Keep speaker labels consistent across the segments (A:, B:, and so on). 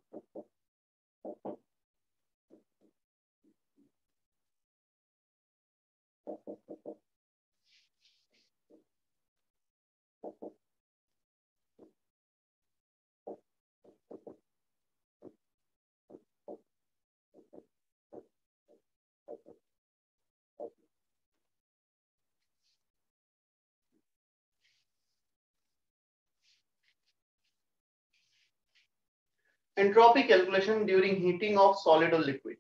A: Entropy calculation during heating of solid or liquid.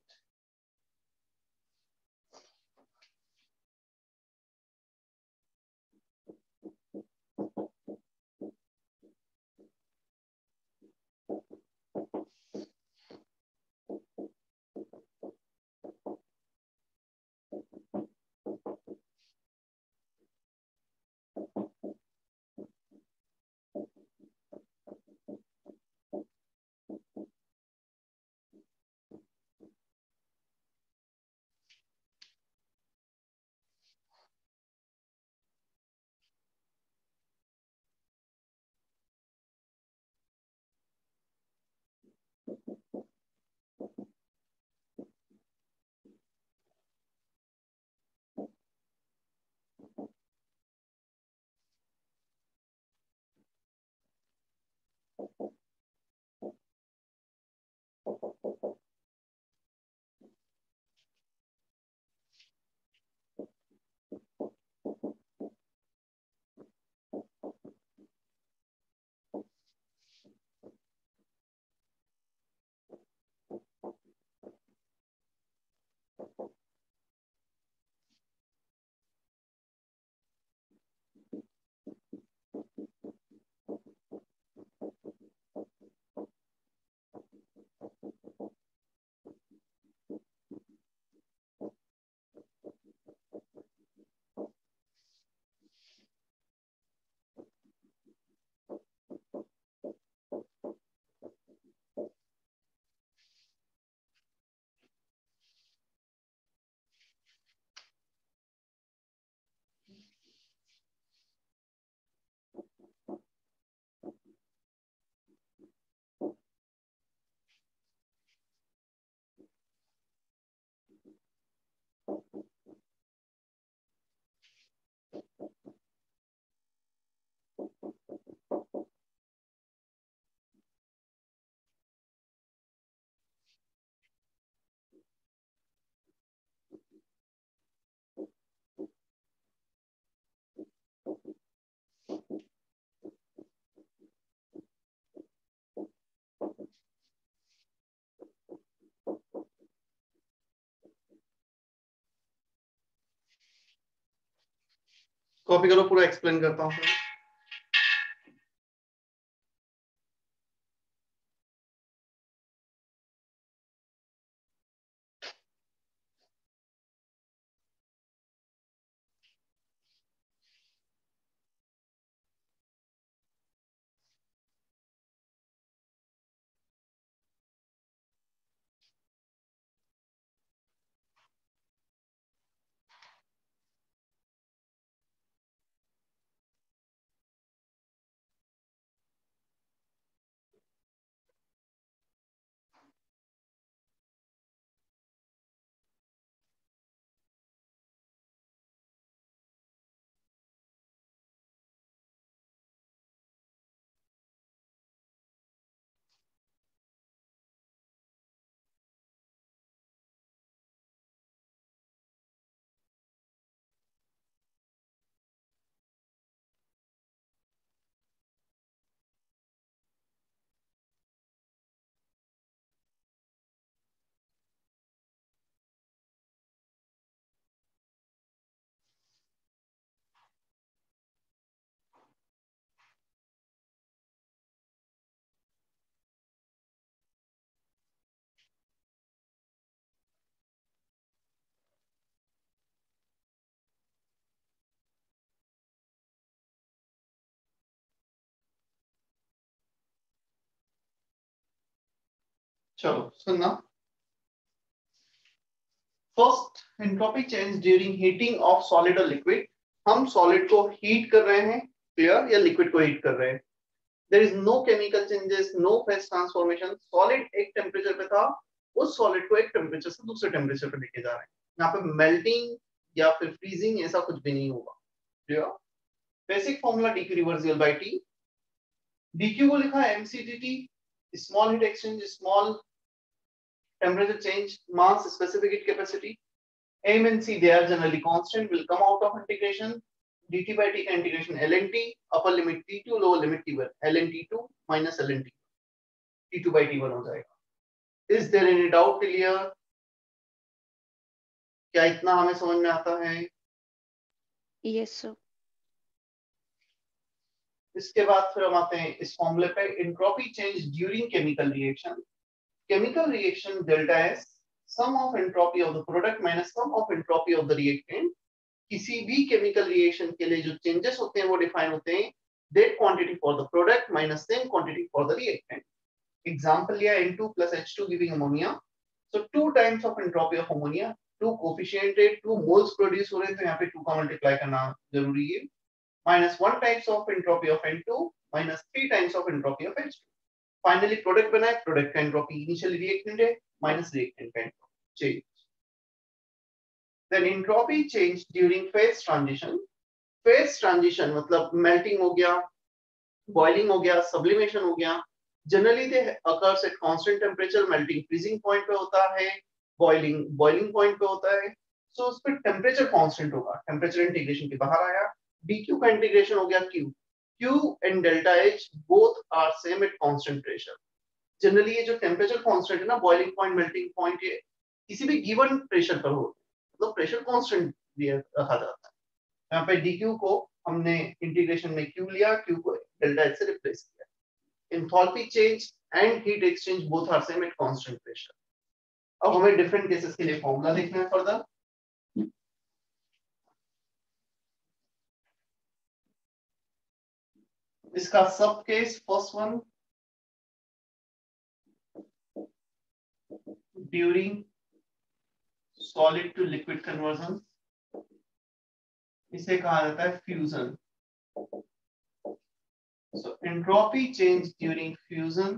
A: Copy करो, पूरा explain करता हूँ। चलो सुनना। First, entropy change during heating of solid और लिक्विड। हम सॉलिड को हीट कर रहे हैं, क्लियर, या लिक्विड को हीट कर रहे हैं। There is no chemical changes, no phase transformation, solid एक टेम्परेचर पे था, उस सॉलिड को एक टेम्परेचर से दूसरे टेम्परेचर पे लेके जा रहे हैं। यहाँ पे मेल्टिंग या फिर फ्रीजिंग ऐसा कुछ भी नहीं होगा। Clear? Basic formula dq reversible by t। dq को लिखा है mcdt, small heat exchange, small temperature change, mass, specific heat capacity. M and C, they are generally constant, will come out of integration. dt by t का integration ln t, upper limit t2, lower limit t1, ln t2 minus ln t, t2 by t1 हो जाएगा। Is there any doubt till here? क्या इतना हमें समझ में आता है?
B: Yes, sir.
A: इसके बाद फिर हम आते हैं इस फॉर्मूले पे, entropy change during chemical reaction. Chemical reaction delta S, sum of entropy of the product minus sum of entropy of the reactant. किसी भी केमिकल रिएक्शन के लिए जो चेंजेस होते हैं वो डिफाइन होते हैं that quantity for the product minus same quantity for the reactant. Example लिया N2 plus H2 giving ammonia, so 2 times of entropy of ammonia, 2 coefficient है, 2 मोल्स प्रोड्यूस हो रहे हैं, तो यहाँ पे 2 का मल्टीप्लाई करना जरूरी है, minus 1 times of entropy of N2 minus 3 times of entropy of H2। Finally product बना है, प्रोडक्ट का एंट्रोपी इनिशियली रिएक्टेंट है माइनस रिएक्टेंट का entropy change. Then entropy change during phase transition. Phase transition मतलब melting हो गया, boiling हो गया, sublimation हो गया। Generally they occurs at constant temperature, melting freezing point पे होता है, boiling point पे होता है। So उस पे temperature constant होगा, temperature integration के बाहर आया, dq का integration हो गया q, q and delta h both are same at constant pressure। Generally ये जो temperature constant है ना, boiling point, melting point, ये किसी भी given pressure पर हो, तो प्रेशर कांस्टेंट रखा जाता है। यहाँ पे dq को हमने इंटीग्रेशन में q लिया, q को डेल्टा एच से रिप्लेस किया। Enthalpy change and heat exchange both are same at constant pressure. अब हमें डिफरेंट केसेस के लिए फॉर्मूला देखना है फर्दर। इसका सब case first one, during solid to liquid conversion, इसे कहा जाता है fusion. So entropy change during fusion,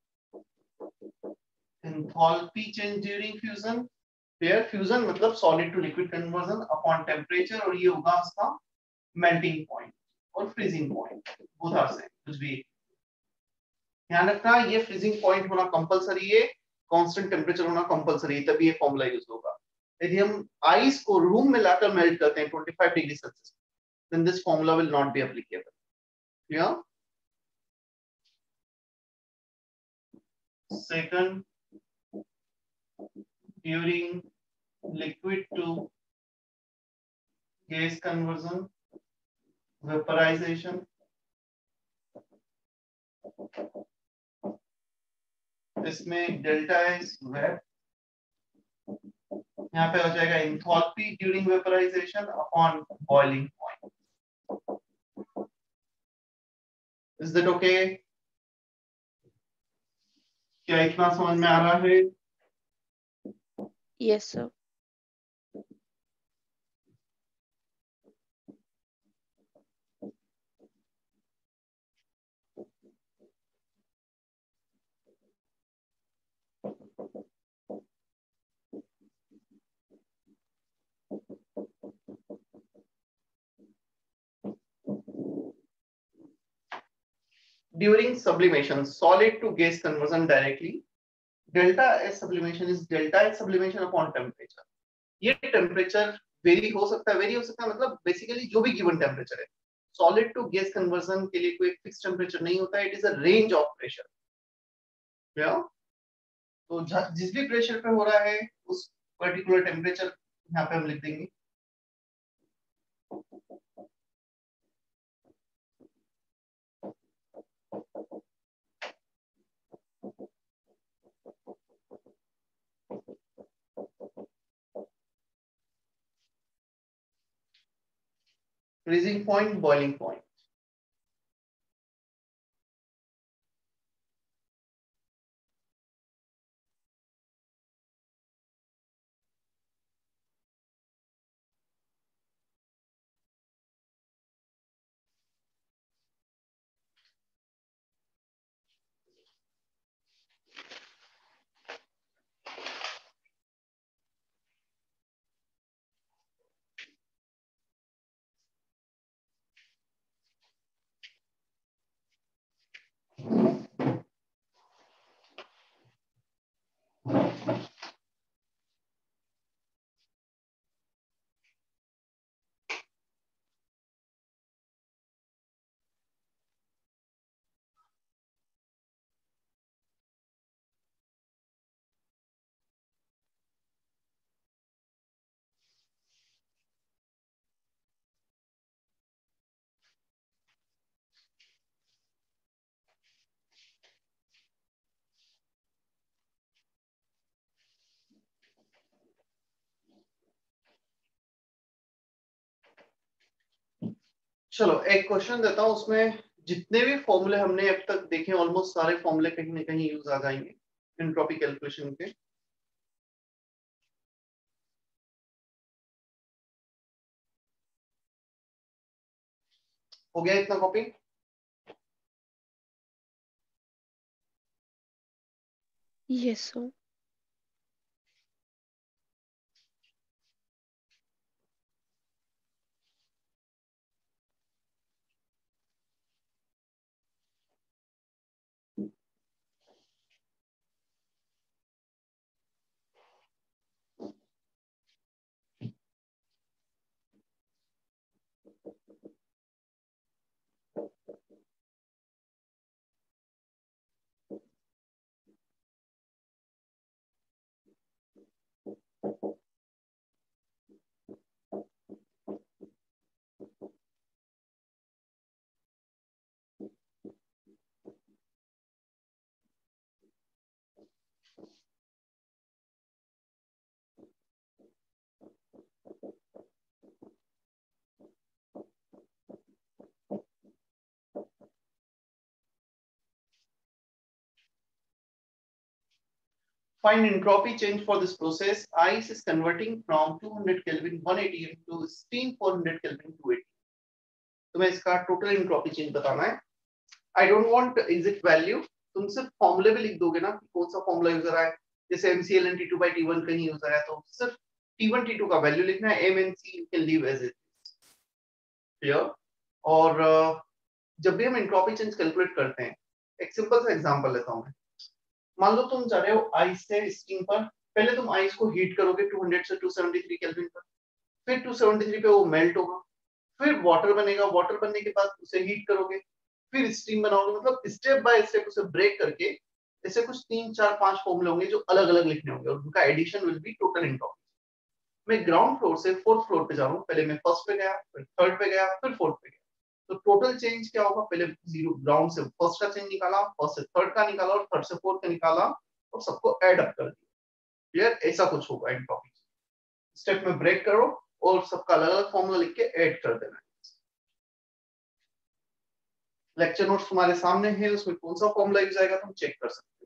A: enthalpy change during fusion, where fusion मतलब solid to liquid conversion upon temperature, और ये होगा उसका melting point और freezing point, both are same, कुछ भी ध्यान रखना, ये freezing point होना कंपलसरी है, कांस्टेंट टेम्परेचर होना कंपलसरी है, तभी ये फॉर्मूला यूज होगा। यदि हम आइस को रूम में लाकर मेल्ट करते हैं 25 degree Celsius, then this formula will not be applicable। yeah? Second, during liquid to gas conversion, vaporization, इसमें डेल्टा एस वेप, यहाँ पे हो जाएगा enthalpy during vaporization upon boiling point. Is that okay? क्या इतना समझ में आ रहा है?
B: Yes, sir.
A: During sublimation, solid to gas conversion directly, delta S sublimation is delta H sublimation upon temperature। ये टेम्परेचर वेरी हो सकता है, मतलब बेसिकली जो भी गिवन टेम्परेचर है, सॉलिड टू गैस कन्वर्जन के लिए कोई फिक्स टेम्परेचर नहीं होता है, it is a range of pressure. तो जिस भी प्रेशर पे हो रहा है उस पर्टिकुलर टेम्परेचर यहाँ पे हम लिख देंगे। Freezing point, boiling point. चलो एक क्वेश्चन देता हूँ, उसमें जितने भी फॉर्मूले हमने अब तक देखे ऑलमोस्ट सारे फॉर्मूले कहीं ना कहीं यूज आ जाएंगे एंट्रोपी कैलकुलेशन के। हो गया इतना copy?
B: Yes, sir.
A: Find entropy change for this process. Ice is converting from 200 Kelvin 180 into steam 400 Kelvin 280. तुम्हें इसका टोटल एंट्रोपी चेंज बताना है। I don't want exact value, तुम सिर्फ फॉर्मूले भी लिख दोगे ना कि कौन सा फॉर्मूला यूज रहा है। जैसे MCL and T2 by T1 कहीं यूज आया तो सिर्फ T1 T2 का वैल्यू लिखना है, M and C you can leave as it is. Clear? और जब भी हम एंट्रोपी चेंज कैलकुलेट करते हैं, एक सिंपल सा एग्जांपल लेता हूं मैं। मान लो तुम जा रहे हो आइस से स्टीम पर, पहले तुम आइस को हीट करोगे 200 से 273 केल्विन पर, फिर 273 पे वो मेल्ट होगा, फिर वाटर बनेगा, वाटर बनने के बाद उसे हीट करोगे, फिर स्टीम बनाओगे। मतलब स्टेप बाय स्टेप उसे ब्रेक करके ऐसे कुछ 3 4 5 फॉर्मूले होंगे जो अलग अलग लिखने होंगे और उनका addition will be total entropy. मैं ग्राउंड फ्लोर से फोर्थ फ्लोर पे जा रहा हूँ, पहले मैं फर्स्ट पे गया, फिर थर्ड पे गया, फिर फोर्थ पे गया। तो टोटल चेंज क्या होगा? पहले जीरो ग्राउंड से फर्स्ट का चेंज निकाला, फर्स्ट से थर्ड का निकाला और थर्ड से फोर्थ का निकाला और सबको ऐड अप कर दिया। क्लियर? ऐसा कुछ होगा एंट्रोपी। स्टेप में ब्रेक करो और सबका अलग अलग फॉर्मूला लिख के ऐड कर देना। लेक्चर नोट्स तुम्हारे सामने है, उसमें कौन सा फॉर्मूला यूज आएगा तुम चेक कर सकते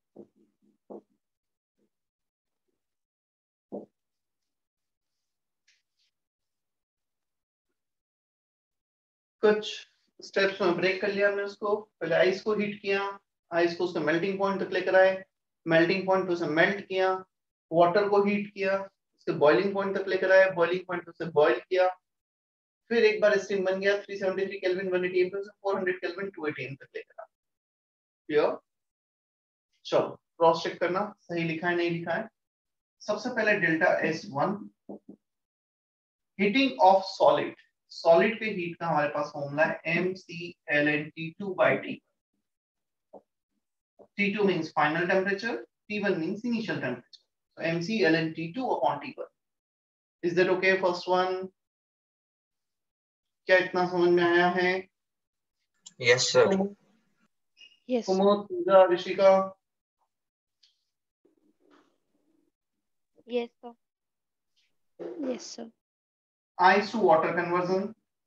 A: कुछ स्टेप्स में ब्रेक कर लिया हमने उसको। पहले आइस को हीट किया, आइस को उसके मेल्टिंग पॉइंट तक लेकर आए, मेल्टिंग पॉइंट पे उसे मेल्ट किया, वाटर को हीट किया, उसके बॉइलिंग पॉइंट तक लेकर आए, बॉइलिंग पॉइंट पे उसे बॉईल किया, फिर एक बार स्टीम बन गया 373 केल्विन 180 पे उसे 400 केल्विन 280 तक लेकर आए। क्लियर? चलो क्रॉस चेक करना सही लिखा है नहीं लिखा है। सबसे पहले delta S1 heating of solid, solid के हीट का हमारे पास फॉर्मूला है mClnT2/T। T2 means final temperature, T1 means initial temperature. So mClnT2/T1. Is that okay? First one. क्या इतना समझ में आया है?
C: Yes, sir.
B: Yes, sir.
A: Kumud, Pooja, Rishika,
D: Yes, sir.
B: Yes, sir.
A: ice to water conversion,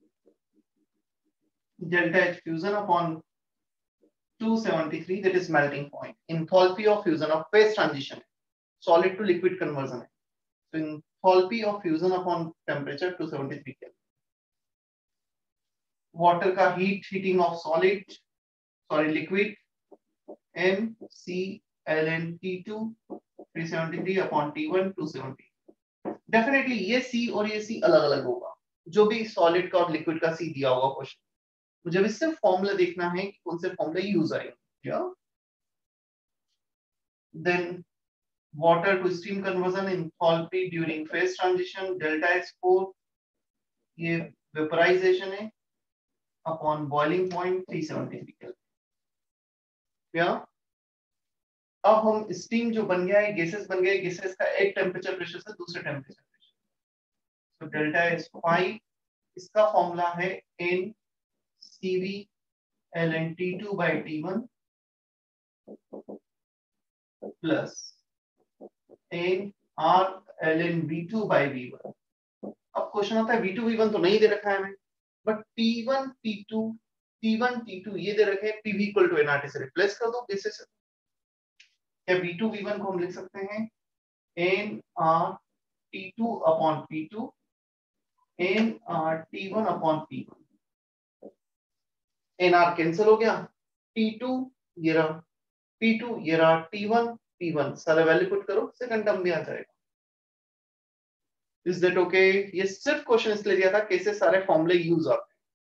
A: delta H fusion upon 273, that is melting point. Enthalpy of fusion of phase transition, solid to liquid conversion है. So enthalpy of fusion upon temperature 273 Kelvin. Water का heating of solid, liquid, mClnT2 373 upon T1 270. Definitely ये C और ये C अलग अलग होगा, जो भी सॉलिड का और लिक्विड का C दिया होगा क्वेश्चन। मुझे भी सिर्फ फॉर्मूला देखना है कि कौन से फॉर्मूला यूज आएंगे। Then water to steam conversion, enthalpy during phase transition, delta S4 ये वेपराइजेशन है अपॉन बॉइलिंग पॉइंट 373 केल्विन। क्या अब हम स्टीम जो बन गया है, गैसेस बन गए, गैसेस का एक टेम्परेचर प्रेशर से दूसरे टेम्परेचर प्रेशर, तो डेल्टा S5 इसका फॉर्मूला है nCv/T2/T1 प्लस nRlnV2/V1। अब क्वेश्चन आता है V2 V1 तो नहीं दे रखा है हमें, बट T1 T2 ये दे रखे हैं, PV इक्वल टू nRT से रिप्लेस कर दो गैसेस से। क्या V2 V1 को हम लिख सकते हैं nRT2/P2 nRT1/P1। nR कैंसिल हो गया, T2 ये रहा, P2 ये रहा, T1 P1 सारे वैल्यू पुट करो, सेकंड टर्म भी आ जाएगा। Is that okay? ये सिर्फ क्वेश्चन इसलिए दिया था कैसे सारे फॉर्मूले यूज आते हैं।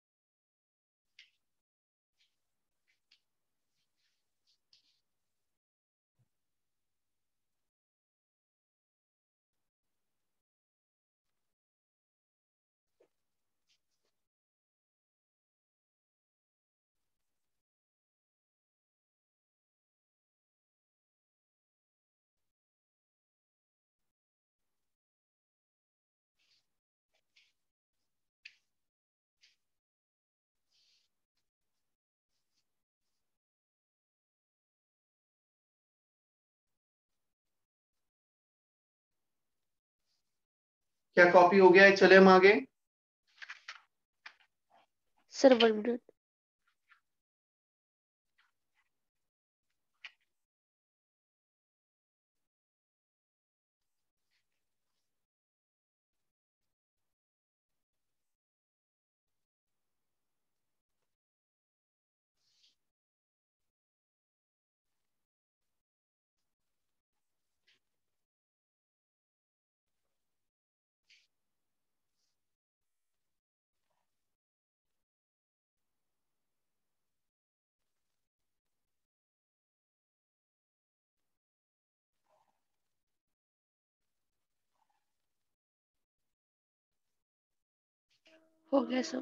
A: क्या कॉपी हो गया है? चले हम आगे।
B: Sir, 1 minute. हो गया सर।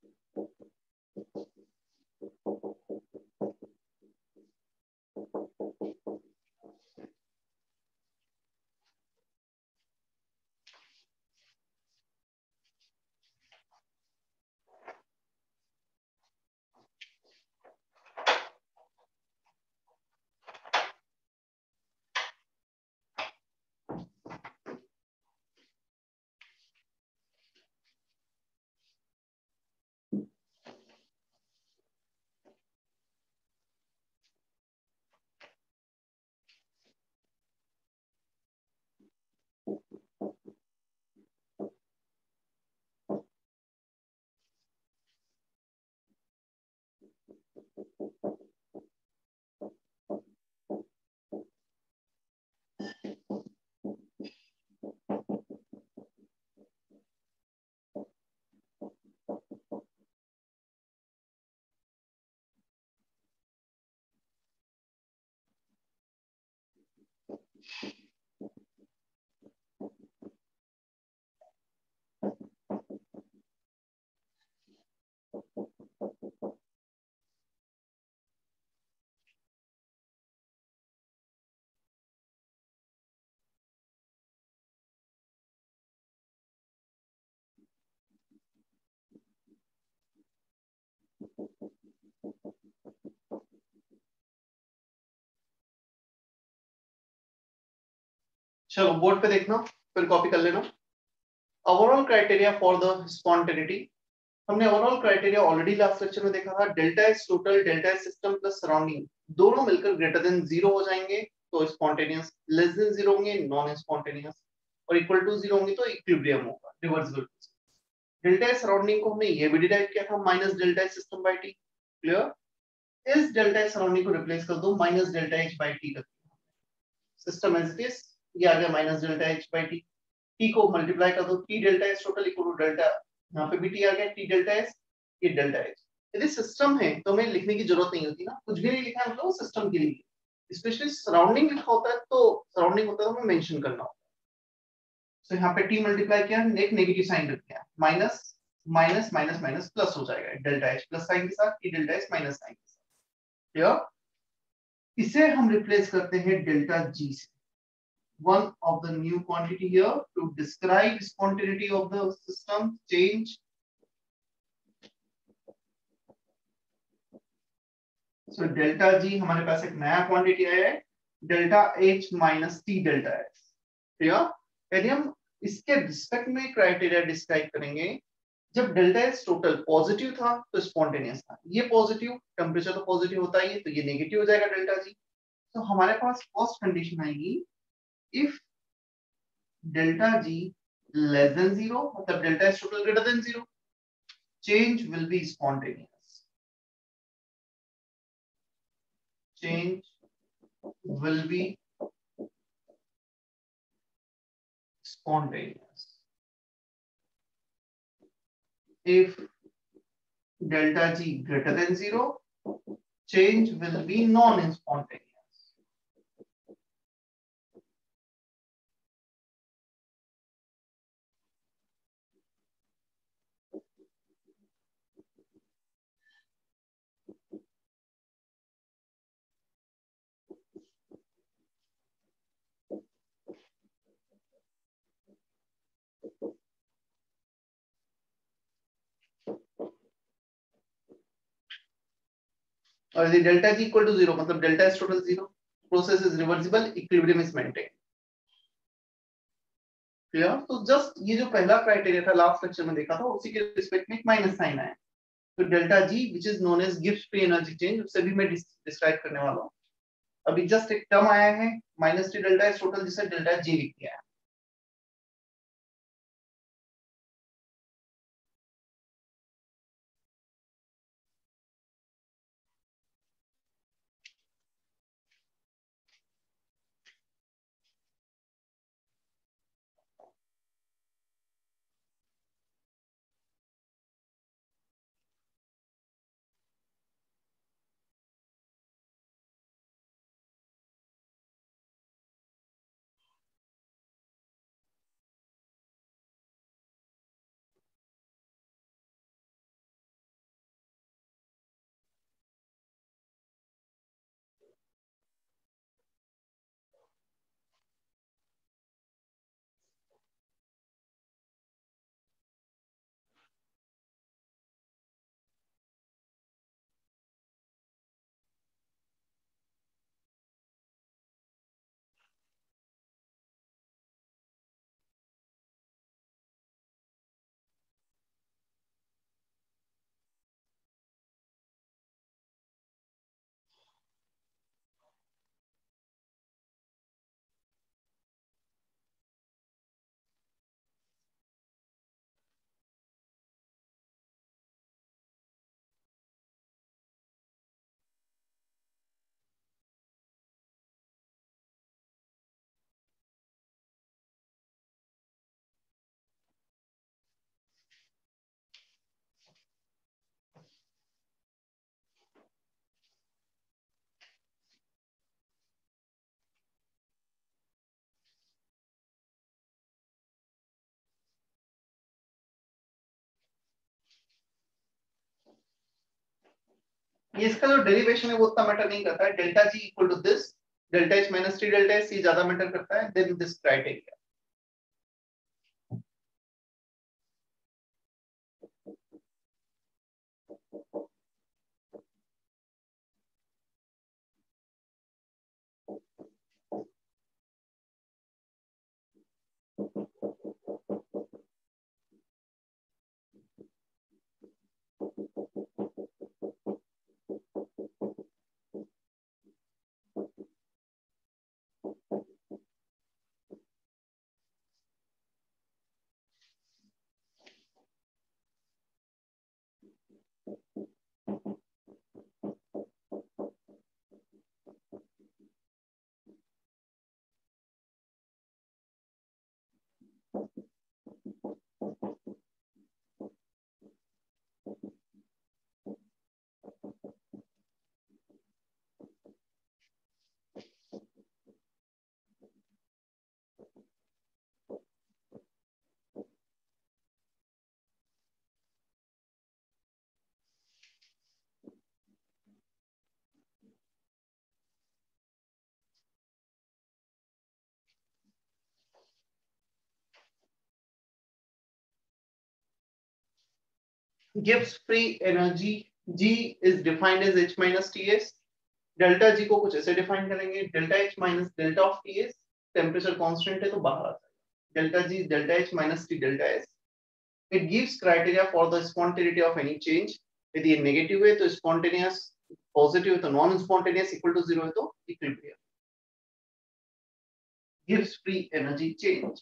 A: चलो बोर्ड पे देखना, फिर कॉपी कर लेना। Overall criteria for the spontaneity, हमने overall criteria already last lecture में देखा था। Delta S total, delta S system plus surrounding दोनों मिलकर ग्रेटर देन 0 हो जाएंगे तो स्पॉन्टेनियस, लेस देन 0 होंगे नॉन स्पॉन्टेनियस, और इक्वल टू 0 होंगे तो इक्विलिब्रियम होगा, रिवर्सिबल। डेल्टा एस सराउंडिंग को हमने ये भी डिराइव किया था minus delta S system by T. Clear? इस डेल्टा एस सराउंडिंग को रिप्लेस कर दो minus delta H by T, system as it is, ये आ गया minus delta H by T. T को मल्टीप्लाई कर दो, T delta S total equal to delta, यहाँ पे भी टी आ गया, टी डेल्टा एस, ये डेल्टा एच। यदि सिस्टम है तो हमें लिखने की जरूरत नहीं होती ना, कुछ भी नहीं लिखा है मतलब सिस्टम के लिए। स्पेशली सराउंडिंग लिखा होता है तो सराउंडिंग होता है तो हमें मेंशन करना होता है। तो यहाँ पे टी मल्टीप्लाई किया, एक नेगेटिव साइन रख दिया, minus minus minus minus plus हो जाएगा, डेल्टा एच प्लस साइन के साथ, T delta S minus sign के साथ। क्लियर? इसे हम रिप्लेस करते हैं डेल्टा जी से, one of the new quantity here to describe spontaneity of the system change. So delta G हमारे पास एक नया क्वांटिटी आया है, delta H minus T delta S. Clear? यदि हम इसके रिस्पेक्ट में क्राइटेरिया डिस्क्राइब करेंगे, जब डेल्टा एस टोटल पॉजिटिव था तो स्पॉन्टेनियस था, ये पॉजिटिव, टेम्परेचर तो पॉजिटिव होता ही है तो ये नेगेटिव हो जाएगा डेल्टा जी। तो हमारे पास फर्स्ट कंडीशन आएगी, if delta G less than 0, मतलब delta S total greater than 0, change will be spontaneous. Change will be spontaneous. If delta G greater than 0, change will be non-spontaneous. और यदि delta G equal to 0 मतलब delta S total 0, process is reversible, equilibrium is maintain. Clear? तो just ये जो पहला criteria था last lecture में देखा था, उसी के रिस्पेक्ट में एक माइनस साइन आया। तो delta G which is known as Gibbs free energy change, उससे भी मैं डिस्क्राइब करने वाला हूं। अभी जस्ट एक टर्म आया है minus T delta S total, जिसे डेल्टा जी लिख दिया है। ये इसका जो डेरिवेशन है वो उतना मैटर नहीं करता है, delta G equal to this delta H minus T delta S, ये ज्यादा मैटर करता है than this criteria. gives free energy G is defined as H minus Ts। Delta G को कुछ ऐसे डिफाइन करेंगे, delta H minus delta of T S, temperature constant है तो बाहर आता है delta G delta H minus T delta S. It gives criteria for the spontaneity of any change. यदि ये नेगेटिव है तो स्पॉन्टेनियस, पॉजिटिव है तो non spontaneous, equal to zero है तो equilibrium. Gives free energy change.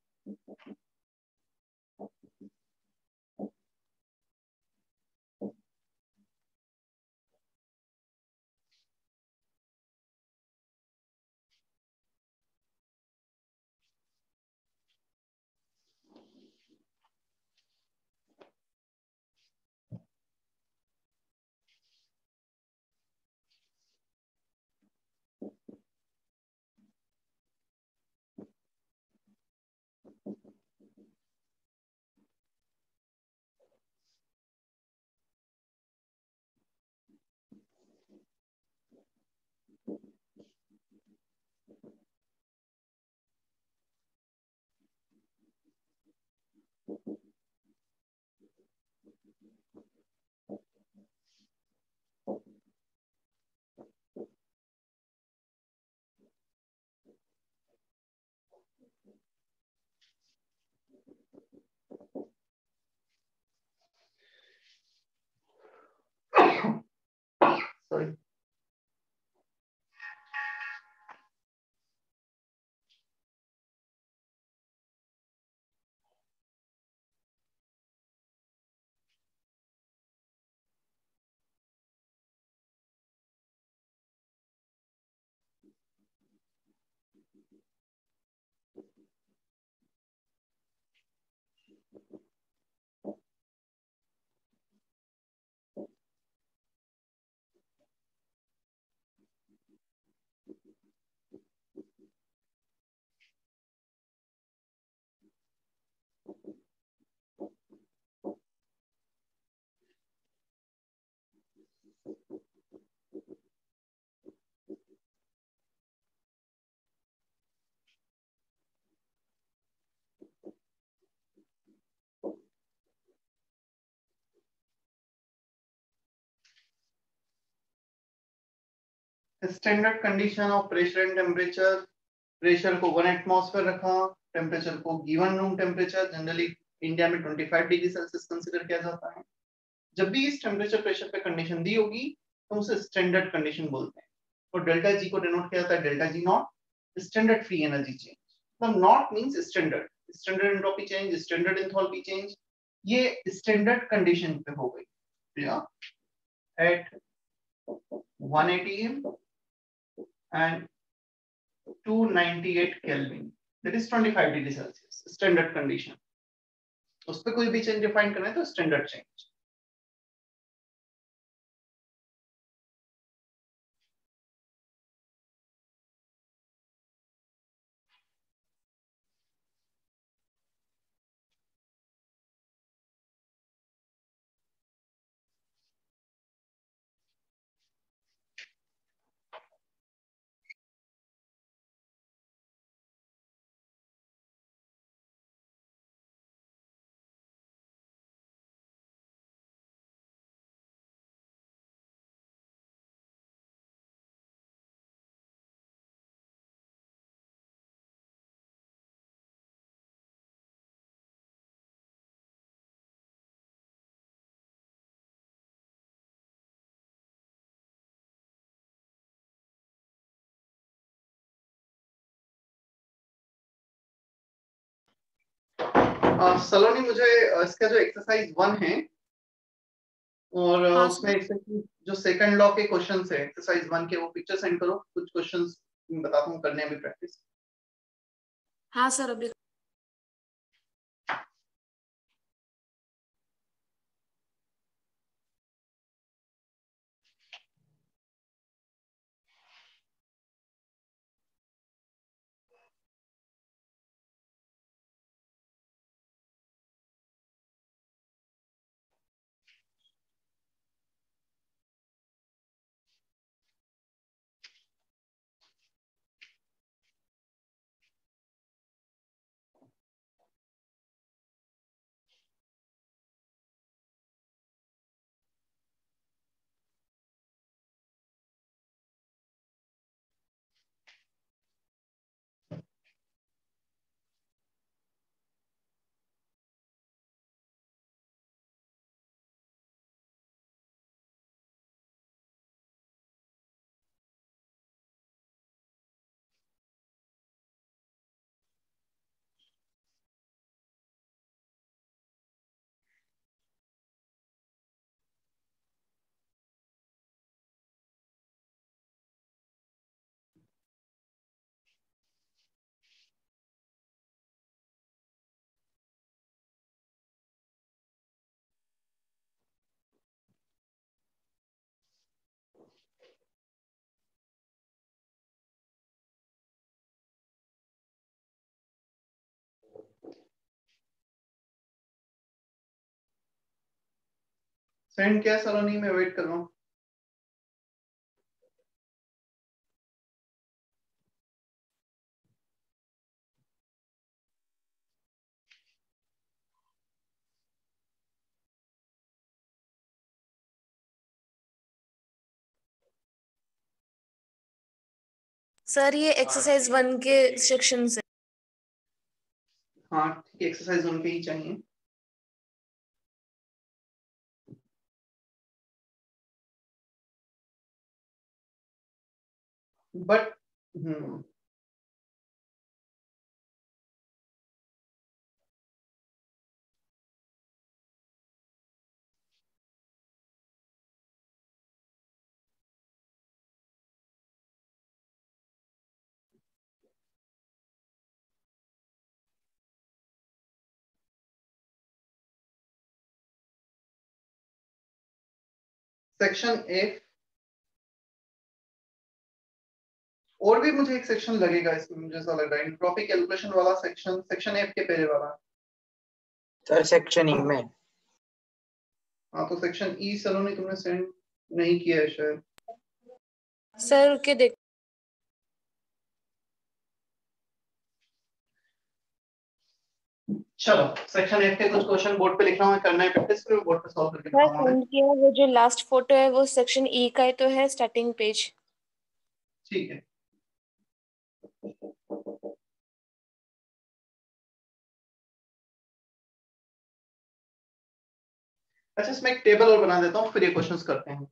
A: Sorry, standard condition of pressure and temperature. Pressure को 1 atmosphere रखा, टेम्परेचर को given room temperature generally India में 25 डिग्री सेल्सियस कंसीडर किया जाता है। जब भी इस टेम्परेचर प्रेशर पे कंडीशन दी होगी तो उसे स्टैंडर्ड कंडीशन बोलते हैं। और डेल्टा जी को डिनोट किया जाता है delta G not, standard free energy change. मतलब not means standard, standard entropy change, standard enthalpy change, ये स्टैंडर्ड कंडीशन पे हो गई। At 180 and 298 Kelvin, that is 25 degree Celsius, standard condition. उस पे कोई भी चेंज डिफाइन करना है तो स्टैंडर्ड चेंज। सलोनी मुझे इसका जो एक्सरसाइज 1 है और
D: हाँ,
A: उसमें जो सेकंड लॉ के क्वेश्चंस है एक्सरसाइज 1 के, वो पिक्चर सेंड करो, कुछ क्वेश्चंस बताता हूँ करने अभी प्रैक्टिस।
D: हाँ सर अभी।
A: सेंड किया सलोनी, मैं वेट कर रहा हूँ।
D: सर ये एक्सरसाइज 1 के सेक्शन से।
A: हाँ ठीक है, एक्सरसाइज 1 के ही चाहिए। बट सेक्शन एफ, और भी मुझे एक सेक्शन लगेगा इसमें, मुझे ऐसा लग रहा है एंट्रोपी कैलकुलेशन वाला सेक्शन, सेक्शन एफ के पहले वाला।
C: सर सेक्शन ई में।
A: हाँ तो सेक्शन ई सलोनी तुमने सेंड नहीं किया है शायद।
D: सर के देख।
A: चलो सेक्शन एफ के कुछ क्वेश्चन बोर्ड पे लिख रहा हूँ, करना है प्रैक्टिस, फिर बोर्ड पे सॉल्व करके
D: सर
A: दिखाऊंगा मैं।
D: सेंड किया, वो जो लास्ट फोटो है वो सेक्शन ई का ही तो है, स्टार्टिंग पेज।
A: ठीक है। अच्छा इसमें एक टेबल और बना देता हूँ, फिर ये क्वेश्चंस करते हैं।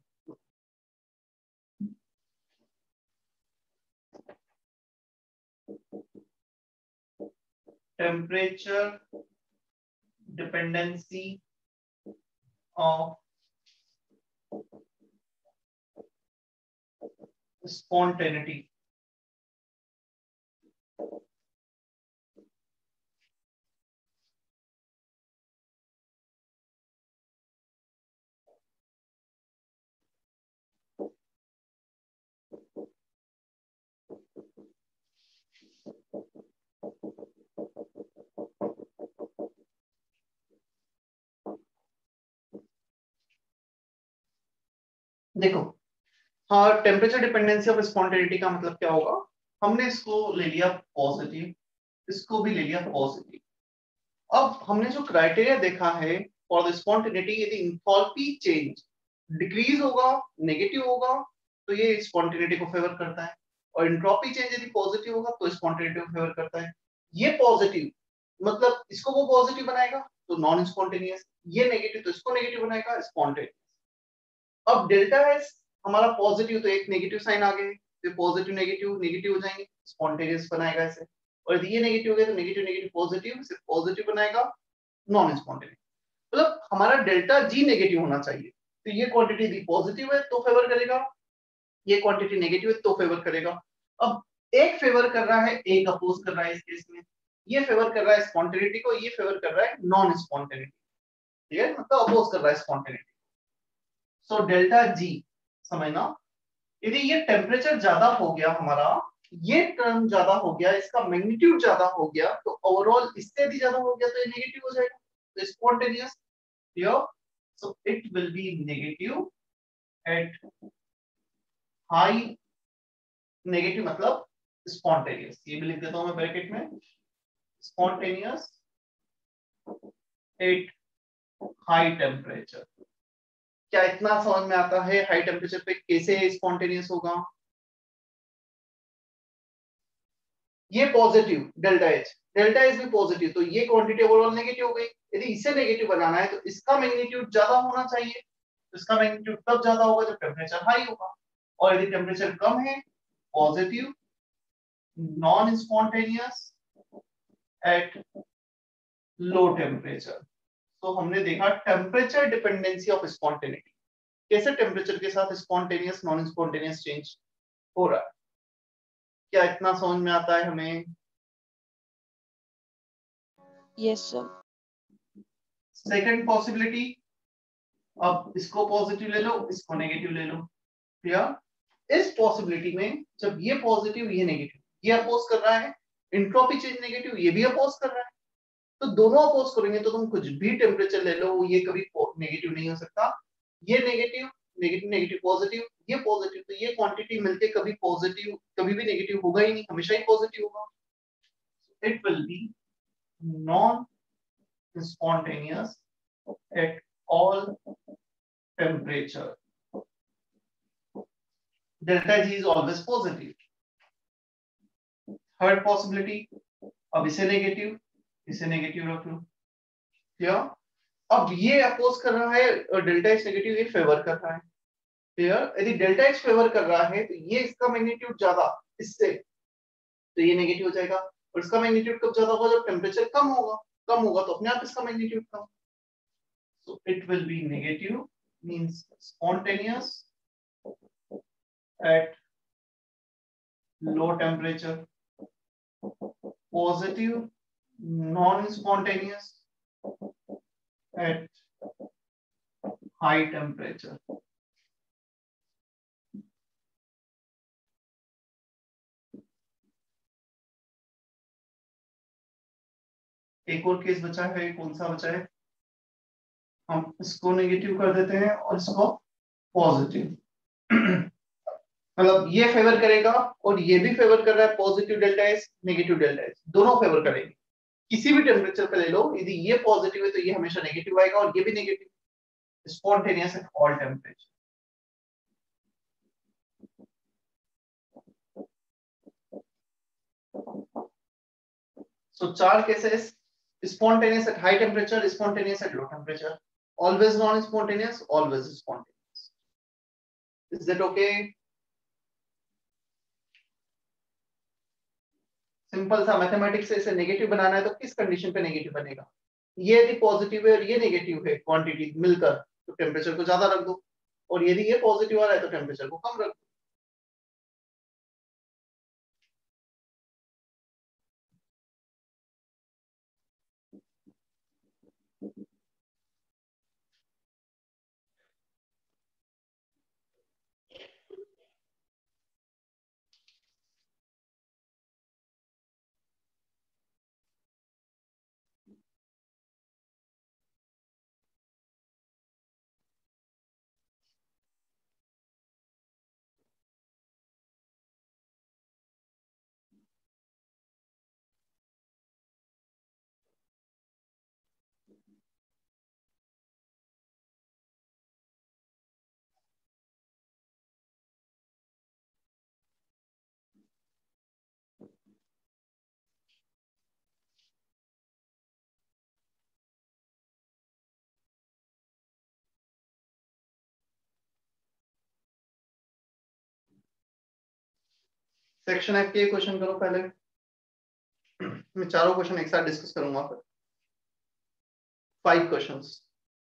A: Temperature dependency of spontaneity। देखो, हाँ टेम्परेचर डिपेंडेंसी ऑफ स्पॉन्टेनिटी का मतलब क्या होगा, हमने इसको ले लिया पॉजिटिव, इसको भी ले लिया पॉजिटिव। अब हमने जो क्राइटेरिया देखा है फॉर द स्पॉन्टेनिटी, यदि इंथैल्पी चेंज डिक्रीज होगा, नेगेटिव होगा, तो ये स्पॉन्टेनिटी को फेवर करता है, और एंट्रोपी चेंज यदि पॉजिटिव होगा तो स्पॉन्टेनिटी को फेवर करता है। ये पॉजिटिव मतलब इसको वो पॉजिटिव बनाएगा तो नॉन स्पॉन्टेनियस, ये नेगेटिव तो इसको नेगेटिव बनाएगा स्पॉन्टेनियस। अब डेल्टा एस हमारा पॉजिटिव, तो एक नेगेटिव साइन आ गए, तो पॉजिटिव नेगेटिव नेगेटिव हो जाएंगे, स्पॉन्टेनियस बनाएगा इसे। और यदि ये नेगेटिव हो गया तो नेगेटिव नेगेटिव पॉजिटिव, सिर्फ पॉजिटिव बनाएगा, नॉन स्पॉन्टेनियस। मतलब हमारा डेल्टा जी नेगेटिव होना चाहिए। तो ये क्वांटिटी यदि पॉजिटिव है तो फेवर करेगा, ये क्वांटिटी नेगेटिव है तो फेवर करेगा। अब एक फेवर कर रहा है, एक अपोज कर रहा है। इस केस में ये फेवर कर रहा है स्पॉन्टेनिटी को, ये फेवर कर रहा है नॉन स्पॉन्टेनिटी। ठीक है, मतलब अपोज कर रहा है स्पॉन्टेनिटी। सो डेल्टा जी समझना, यदि ये टेम्परेचर ज्यादा हो गया हमारा, ये टर्म ज्यादा हो गया, इसका मैग्नीट्यूड ज्यादा हो गया, तो ओवरऑल इससे यदि ज्यादा हो गया तो ये नेगेटिव हो जाएगा। तो spontaneous here, so it will be negative at high, negative मतलब स्पॉन्टेनियस, ये भी लिख देता हूं मैं ब्रैकेट में, स्पॉन्टेनियस एट हाई टेम्परेचर। क्या इतना समझ में आता है हाई टेम्परेचर पे कैसे स्पॉन्टेनियस होगा? ये पॉजिटिव डेल्टा एच भी पॉजिटिव, तो ये क्वांटिटी ओवरऑल नेगेटिव हो गई। यदि इसे नेगेटिव बनाना है तो इसका मैग्नीट्यूड ज्यादा होना चाहिए। तो इसका मैग्नीट्यूड तब ज्यादा होगा जब टेम्परेचर हाई होगा, और यदि टेम्परेचर कम है, positive non spontaneous at low temperature. तो हमने देखा टेम्परेचर डिपेंडेंसी ऑफ स्पॉन्टेनिटी, कैसे टेम्परेचर के साथ स्पॉन्टेनियस नॉन स्पॉन्टेनियस चेंज हो रहा है। क्या इतना समझ में आता है हमें?
B: Yes sir.
A: सेकंड पॉसिबिलिटी, अब इसको पॉजिटिव ले लो, इसको नेगेटिव ले लो। क्लियर? इस पॉसिबिलिटी में जब ये पॉजिटिव ये नेगेटिव, ये अपोज कर रहा है, एंट्रोपी चेंज नेगेटिव, ये भी अपोज कर रहा है, तो दोनों अपोज करेंगे तो तुम कुछ भी टेम्परेचर ले लो, ये कभी नेगेटिव नहीं हो सकता। ये नेगेटिव नेगेटिव नेगेटिव पॉजिटिव, ये पॉजिटिव, तो ये क्वांटिटी मिलके कभी पॉजिटिव कभी भी नेगेटिव होगा ही नहीं, हमेशा ही पॉजिटिव होगा। It will be non spontaneous at all temperature. Delta G is always positive. Third possibility, अब इसे नेगेटिव रख लो। क्या? अब ये अपोज कर रहा है और डेल्टा एच नेगेटिव, ये फेवर कर रहा है। क्लियर? यदि डेल्टा एच फेवर कर रहा है तो ये इसका मैग्नीट्यूड ज्यादा इससे, तो ये नेगेटिव हो जाएगा। और इसका मैग्नीट्यूड कब ज्यादा होगा? जब टेम्परेचर कम होगा तो अपने आप इसका मैग्नीट्यूड कम। So it will be negative, means spontaneous at low temperature, positive non-spontaneous at high temperature. एक और केस बचा है, कौन सा बचा है? हम इसको नेगेटिव कर देते हैं और इसको पॉजिटिव। मतलब ये फेवर करेगा और ये भी फेवर कर रहा है, positive delta S negative delta S दोनों फेवर करेंगे। किसी भी टेम्परेचर पे ले लो, यदि ये पॉजिटिव है तो ये हमेशा नेगेटिव आएगा, और ये भी negative. Spontaneous at all temperature. So 4 cases: spontaneous at high temperature, spontaneous at low temperature, always non-spontaneous, always spontaneous. Is that okay? Simple सा मैथमेटिक्स से इसे नेगेटिव बनाना है तो किस कंडीशन पे नेगेटिव बनेगा? ये यदि पॉजिटिव है और ये नेगेटिव है, क्वांटिटी मिलकर, तो टेम्परेचर को ज्यादा रख दो, और यदि ये पॉजिटिव आ रहा है तो टेम्परेचर को कम रख दो। सेक्शन एफ के क्वेश्चन करो पहले, मैं चारों क्वेश्चन एक साथ डिस्कस करूंगा फिर। 5 questions.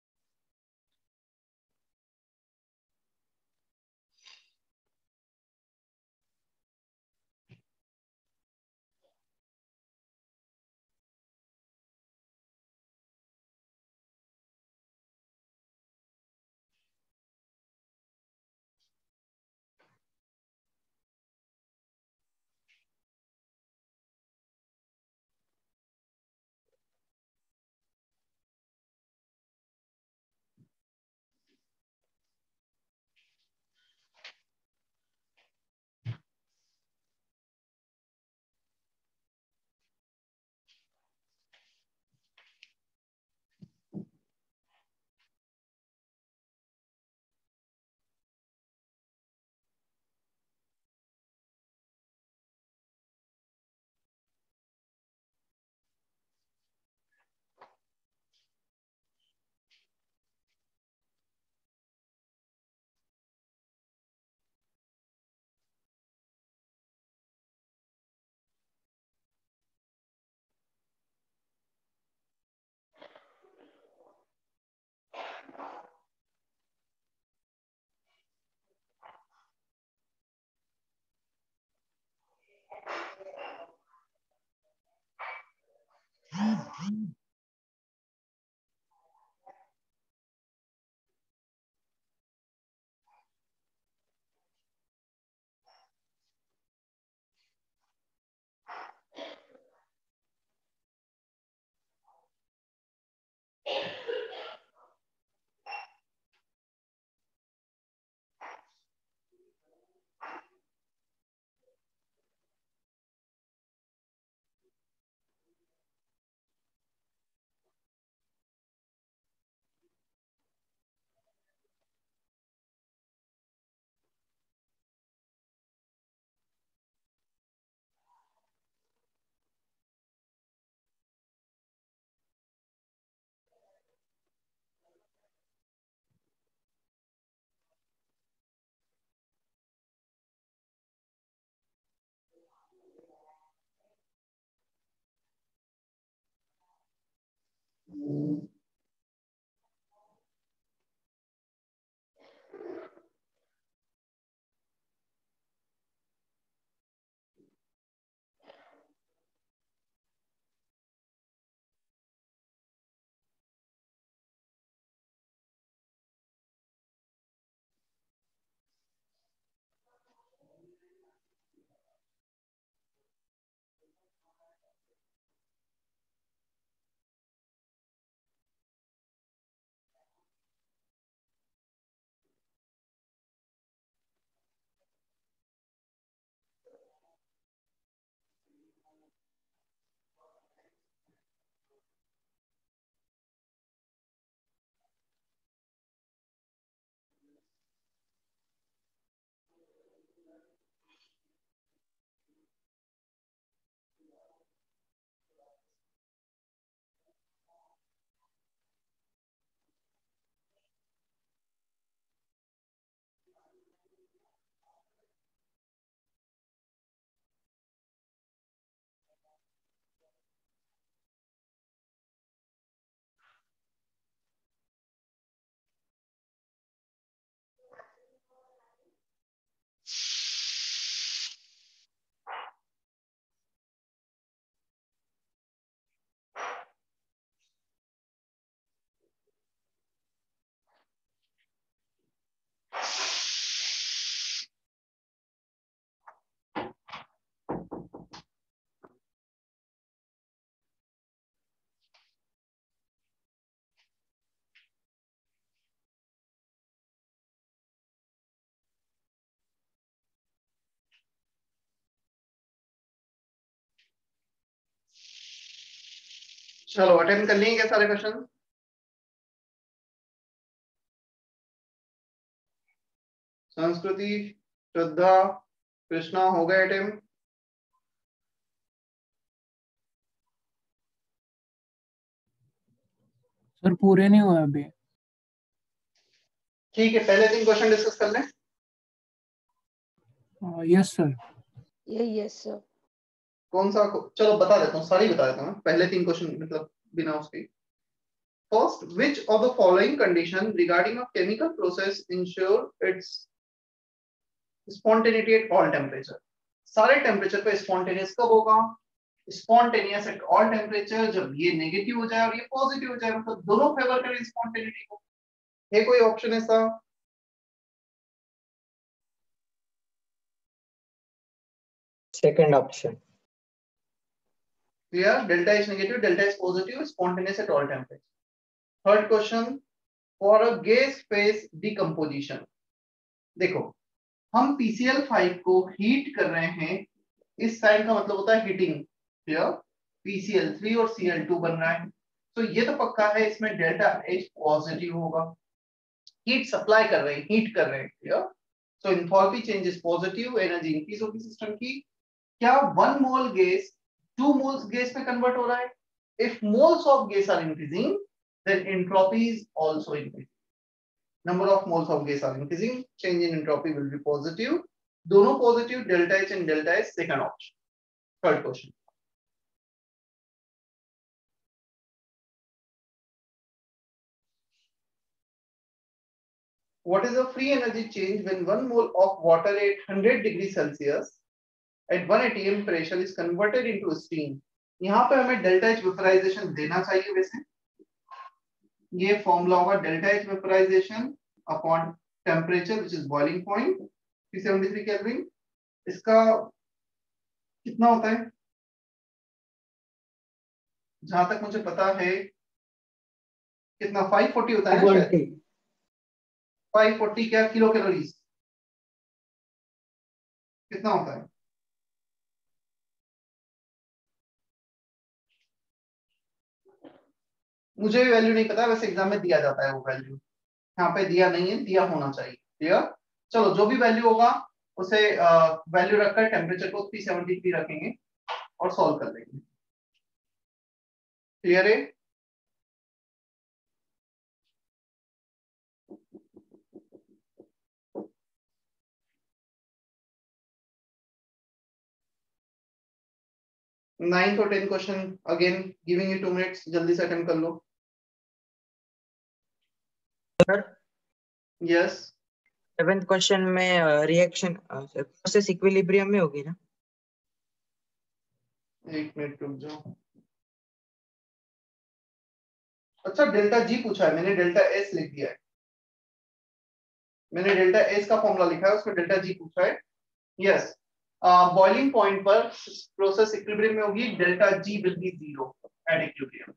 A: चलो अटेम्प्ट कर लिए क्या सारे क्वेश्चन? संस्कृति, श्रद्धा, कृष्णा हो गए अटेम्प्ट?
E: सर पूरे नहीं हुए अभी।
A: ठीक है, पहले 3 क्वेश्चन डिस्कस कर लें।
E: Yes sir.
B: Yes sir.
A: कौन सा? चलो बता देता हूँ, सारी बता देता हूँ। पहले 3 क्वेश्चन मतलब बिना उसके। First, which of the following condition regarding a chemical process ensure its spontaneity at all temperature? सारे टेम्परेचर पे स्पॉन्टेनियस कब होगा? स्पॉन्टेनियस एट ऑल टेम्परेचर जब ये नेगेटिव हो जाए और ये पॉजिटिव हो जाए, मतलब दोनों फेवर करें स्पॉन्टेनिटी को। है कोई ऑप्शन ऐसा?
C: Second option.
A: Clear? Delta is negative, delta is positive, spontaneous at all temperature. Third question, for a gas phase decomposition. देखो, हम PCl5 को हीट कर रहे हैं, इस साइन का मतलब होता है हीटिंग। क्लियर? PCl3 और Cl2 बन रहा है, तो ये तो पक्का है इसमें डेल्टा H पॉजिटिव होगा। हीट सप्लाई कर रहे हैं, हीट कर रहे हैं। Clear? So enthalpy change is positive, energy increase होगी सिस्टम की। क्या 1 मोल गैस 2 moles गैस में कन्वर्ट हो रहा है? If moles of gas are increasing, then entropy is also increasing. Number of moles of gas are increasing, change in entropy will be positive. दोनों positive, delta H and delta S, second option. Third question. What is the free energy change when 1 mole of water at 100 degrees Celsius at 1 atm pressure is converted into steam? यहाँ पे हमें delta H vaporisation देना चाहिए। वैसे ये formula होगा delta H vaporization upon temperature which is boiling point 373 kelvin. इसका कितना होता है? जहां तक मुझे पता है कितना 540 होता है शायद। 540 क्या किलो कैलोरीज कितना होता है? मुझे भी वैल्यू नहीं पता, वैसे एग्जाम में दिया जाता है वो वैल्यू, यहाँ पे दिया नहीं है, दिया होना चाहिए। क्लियर? चलो जो भी वैल्यू होगा उसे वैल्यू रखकर टेम्परेचर को 373 रखेंगे और सॉल्व कर लेंगे। क्लियर है? नाइन्थ और 10th question again giving you 2 minutes, जल्दी से अटेम्प्ट कर लो।
C: सर
A: यस
C: 7th क्वेश्चन में रिएक्शन प्रोसेस इक्विलिब्रियम में होगी ना?
A: एक मिनट रुक जाओ। अच्छा डेल्टा जी पूछा है, मैंने डेल्टा एस लिख दिया है। मैंने डेल्टा एस का फॉर्मूला लिखा है, उसमें डेल्टा जी पूछा है। यस बॉइलिंग पॉइंट पर प्रोसेस इक्विलिब्रियम में होगी, delta G will be 0 at equilibrium.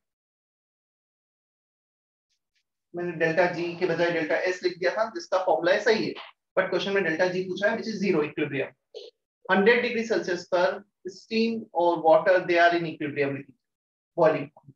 A: मैंने डेल्टा जी के बजाय डेल्टा एस लिख दिया था, जिसका फॉर्मूला है सही है, बट क्वेश्चन में डेल्टा जी पूछा है which is 0 equilibrium. 100 degree Celsius पर स्टीम और water they are in equilibrium with boiling point.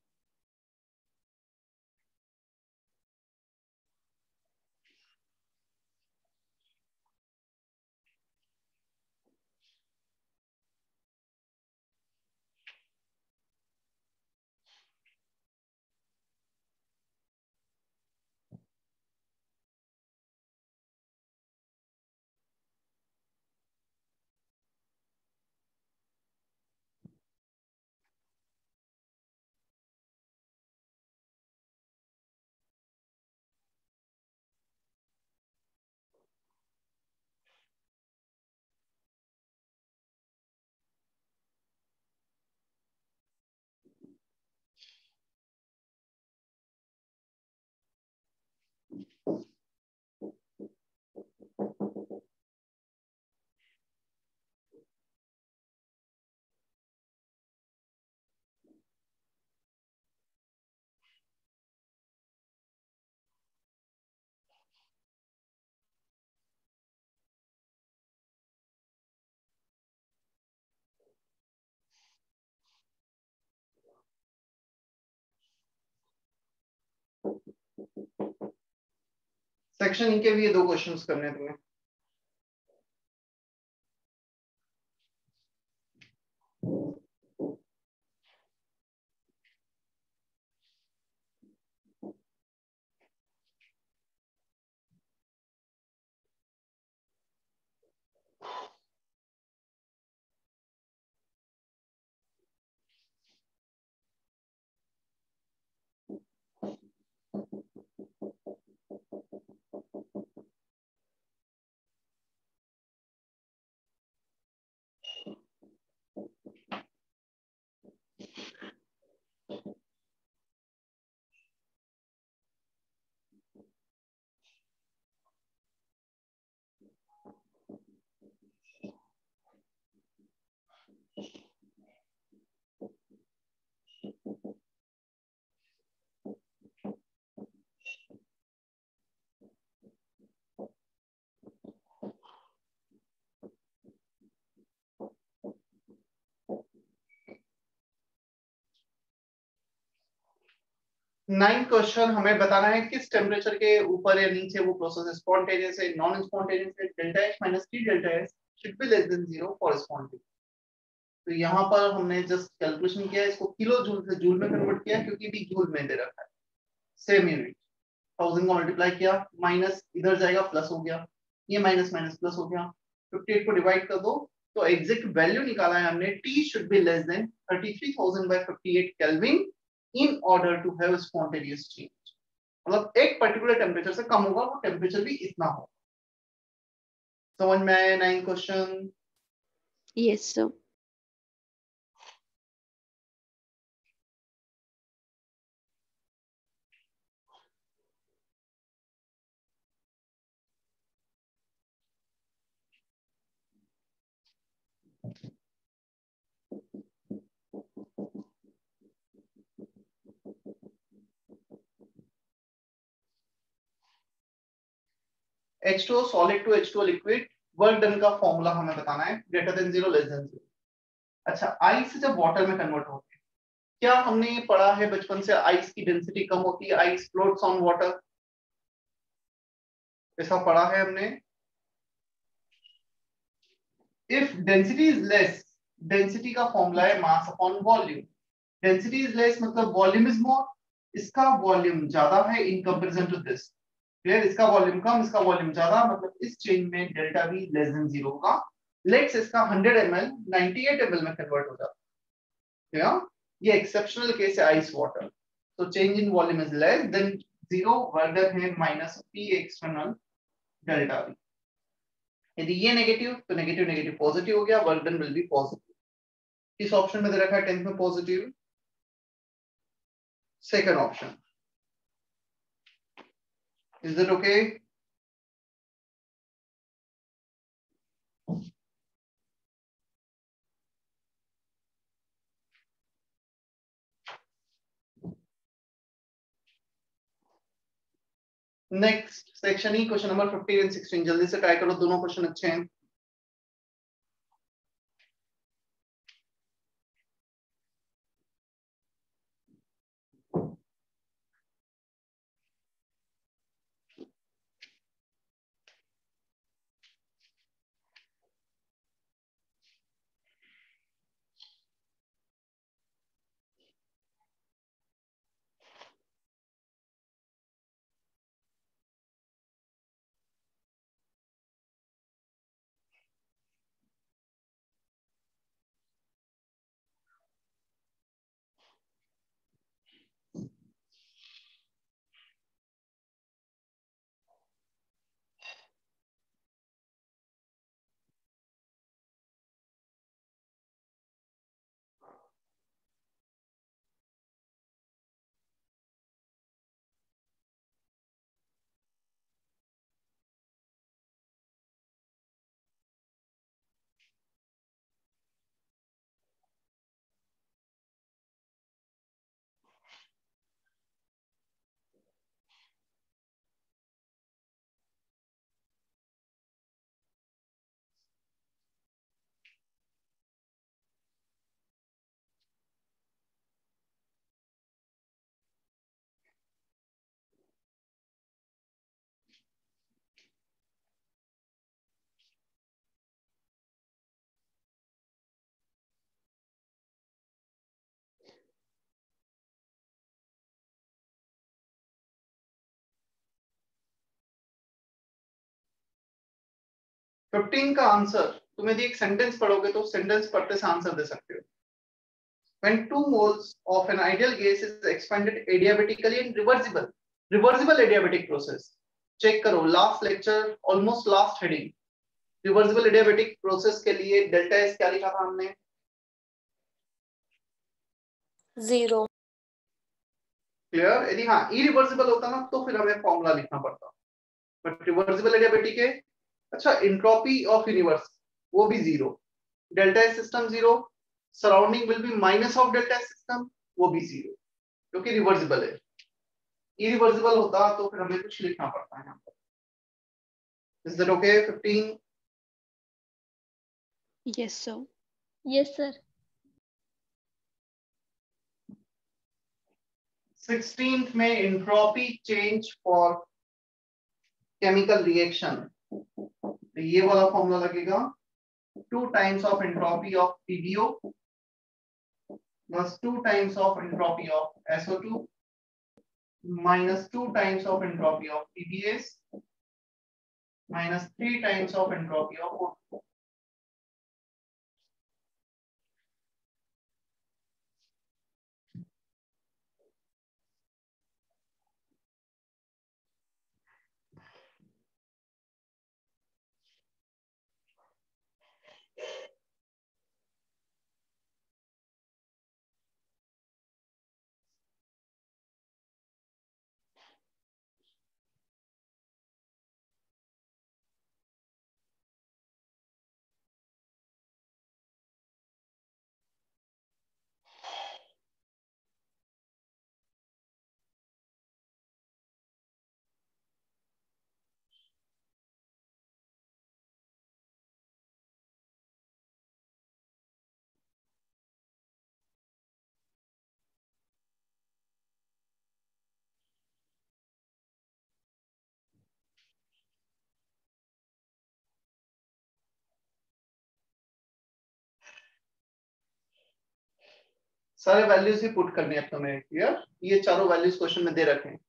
A: Section E के भी ये 2 क्वेश्चंस करने हैं तुम्हें। 9 क्वेश्चन हमें बताना है किस टेम्परेचर के ऊपर या नीचे वो प्रोसेस स्पॉन्टेनियस है, नॉन स्पॉन्टेनियस है, delta H minus T delta S should be less than 0 for spontaneous. तो यहाँ पर हमने जस्ट कैलकुलेशन किया, इसको किलो जूल से जूल में कन्वर्ट किया क्योंकि भी जूल में दे रखा है, सेम यूनिट। 1000 को मल्टीप्लाई किया, माइनस इधर जाएगा प्लस हो गया, ये माइनस माइनस प्लस हो गया, 58 को डिवाइड कर दो तो एग्जैक्ट वैल्यू निकाला है हमने, T should be less than 33,000 by 58 kelvin in order to have spontaneous change. मतलब एक पर्टिकुलर टेम्परेचर से कम होगा, वो टेम्परेचर भी इतना हो। समझ में आया 9 question?
B: Yes, sir.
A: H2O solid to H2O liquid, work done का फॉर्मूला हमें बताना है, ग्रेटर देन 0 लेस देन 0। अच्छा, आइस से जब वाटर में कन्वर्ट होते हैं, क्या हमने पढ़ा है बचपन से आइस की डेंसिटी कम होती है, आइस फ्लोट्स ऑन वाटर, ऐसा पढ़ा है हमने। If density is less, density का फॉर्मूला है mass upon volume. Density is less मतलब वॉल्यूम इज मोर, इसका वॉल्यूम ज्यादा है in comparison to this. Clear? इसका वॉल्यूम कम, इसका वॉल्यूम ज्यादा, मतलब इस चेंज में डेल्टा वी लेस देन 0 होगा। लेट्स इसका 100 ml 98 ml में कन्वर्ट हो जाता है। ये एक्सेप्शनल केस है आइस वाटर, तो change in volume is less than 0, work done है minus P external delta V. यदि ये नेगेटिव तो नेगेटिव नेगेटिव पॉजिटिव हो गया, work done will be positive. इस ऑप्शन में दे रखा है 10th में positive, second option. Is it okay? Next section ही क्वेश्चन नंबर 15 एंड 16, जल्दी से ट्राई करो, दोनों क्वेश्चन अच्छे हैं। फिफ्टीन का आंसर तुम यदि एक सेंटेंस पढ़ोगे तो सेंटेंस पढ़ते से आंसर दे सकते हो। When 2 moles of an ideal gas is expanded adiabatically and reversible adiabatic process, check करो last lecture, almost last heading, reversible adiabatic process के लिए डेल्टा एस क्या लिखा था हमने?
D: 0।
A: क्लियर? यदि हाँ इरिवर्सिबल होता ना तो फिर हमें फॉर्मूला लिखना पड़ता, बट रिवर्सिबल एडियाबेटिक है। अच्छा, एंट्रोपी ऑफ यूनिवर्स वो भी 0, delta S system 0, surrounding will be minus of delta S system, वो भी 0, क्योंकि रिवर्सिबल है। इरिवर्सिबल होता तो फिर हमें कुछ लिखना पड़ता है यहाँ पर। Is that okay? 15।
B: Yes, sir.
F: Yes, sir.
A: 16th में entropy change for chemical reaction, तो ये वाला फॉर्मूला लगेगा 2 times of entropy of PbO plus 2 times of entropy of SO2 minus 2 times of entropy of PbS minus 3 times of entropy of O2. सारे values ही put करने हैं तुम्हें, clear? ये चारों वैल्यूज क्वेश्चन में दे रखे हैं।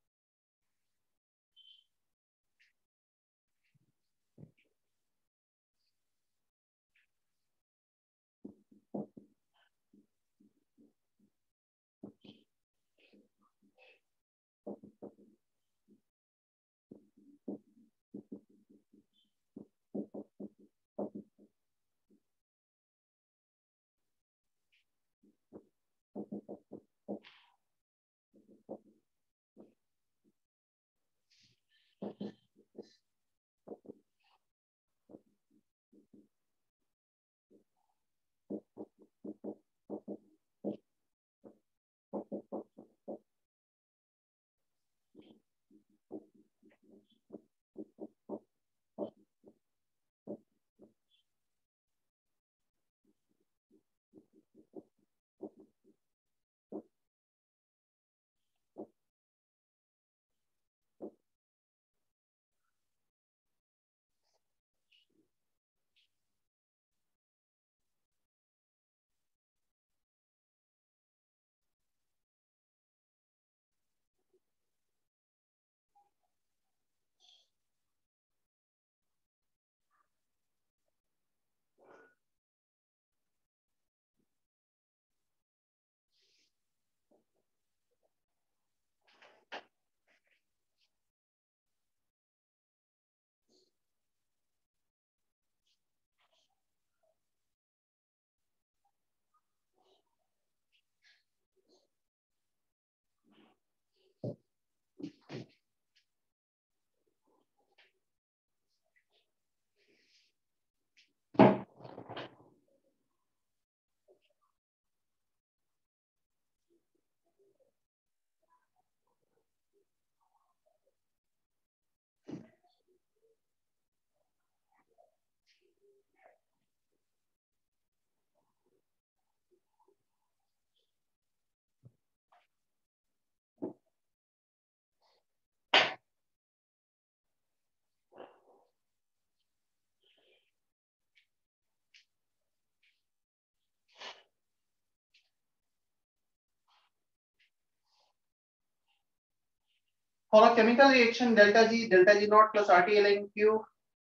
A: For a chemical reaction delta G naught plus RT Q,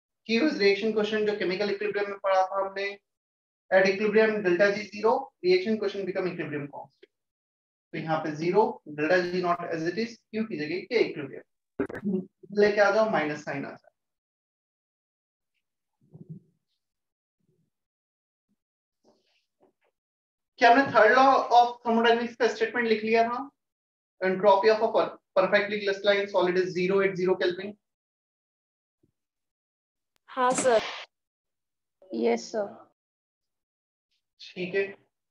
A: Q is reaction quotient जो chemical equilibrium में पढ़ा था हमने। At equilibrium delta G 0, reaction quotient become equilibrium constant. तो यहाँ पे 0, delta G naught as it is, Q की जगह K equilibrium लेके आ जाओ, माइनस साइन आ जाए। क्या हमने थर्ड लॉ ऑफ थर्मोडायनेमिक्स का स्टेटमेंट लिख लिया था? Entropy of a perfectly crystalline solid is 0 at 0 Kelvin.
D: हाँ सर।
B: Yes, sir.
A: ठीक है,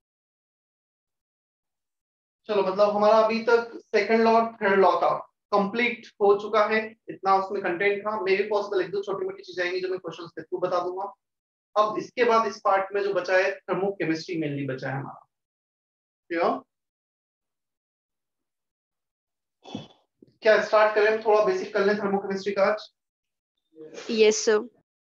A: चलो मतलब हमारा अभी तक सेकंड लॉ और थर्ड लॉ का कंप्लीट हो चुका है। इतना उसमें कंटेंट था। मे भी पॉसिबल एक दो छोटी मोटी चीजें आएंगी जो मैं क्वेश्चंस के थ्रू बता दूंगा। अब इसके बाद इस पार्ट में जो बचा है थर्मोकेमिस्ट्री मेनली बचा है हमारा। ठीक है, क्या स्टार्ट करें, हम थोड़ा बेसिक कर लें थर्मोकेमिस्ट्री का आज।
B: Yes, sir.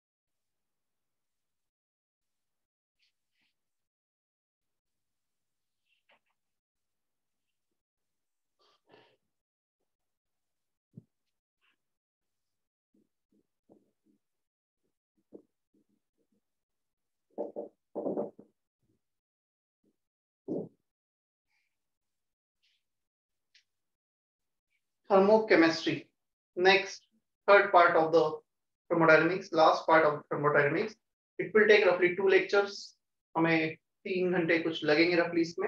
A: Thermochemistry. Next, third part of the thermodynamics, last part of thermodynamics. It will take roughly 2 lectures. हमें 3 घंटे कुछ लगेंगे रफली इसमें।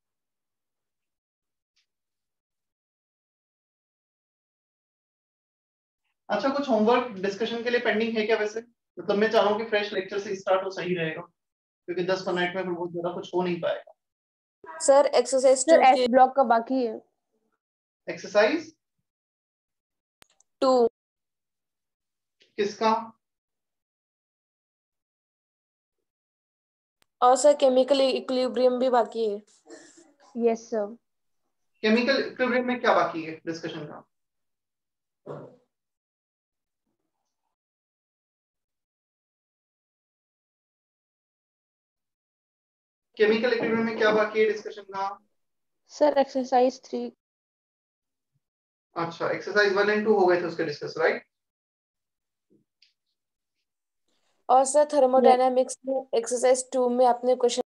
A: अच्छा, कुछ होमवर्क डिस्कशन के लिए पेंडिंग है क्या वैसे? मतलब मैं चाह रहा हूँ कि फ्रेश लेक्चर से स्टार्ट हो, सही रहेगा, क्योंकि 10 मिनट में फिर बहुत ज्यादा कुछ हो नहीं पाएगा।
D: Sir exercise
B: Sir,
D: 2
B: S block का बाकी है.
A: एक्सरसाइज
D: 2
A: किसका?
D: और सर केमिकल इक्विलिब्रियम भी बाकी है।
B: Yes, sir.
A: केमिकल इक्विलिब्रियम में क्या बाकी है डिस्कशन का? केमिकल इक्विलिब्रियम में क्या बाकी है डिस्कशन का?
B: Sir, exercise 3.
A: अच्छा, एक्सरसाइज 1 एंड 2 हो गए थे उसके डिस्कस, राइट?
D: और सर थर्मोडायनामिक्स में एक्सरसाइज 2 में आपने क्वेश्चन